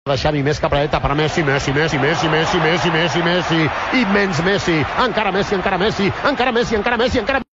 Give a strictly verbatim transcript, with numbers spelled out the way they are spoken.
de Xavi, més cap a la dreta per Messi, Messi, Messi, Messi, Messi, Messi, Messi, Messi, immens Messi, encara Messi, encara Messi, encara Messi, encara Messi, encara